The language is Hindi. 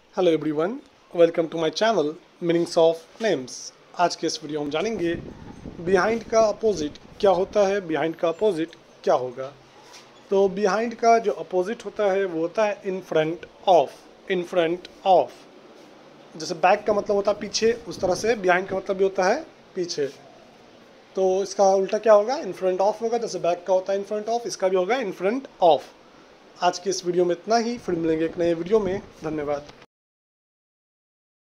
Hello everyone, welcome to my channel meanings of names. आज के इस वीडियो में हम जानेंगे बिहाइंड का अपोजिट क्या होता है, बिहाइंड का अपोजिट क्या होगा। तो बिहाइंड का जो अपोजिट होता है वो होता है in front of. In front of जैसे बैक का मतलब होता है पीछे, उस तरह से बिहाइंड का मतलब भी होता है पीछे। तो इसका उल्टा क्या होगा, इन फ्रंट ऑफ होगा। जैसे बैक का होता है इन फ्रंट ऑफ, इसका भी होगा इन फ्रंट ऑफ। आज की इस वीडियो में इतना ही, फिर मिलेंगे एक नए वीडियो में। धन्यवाद।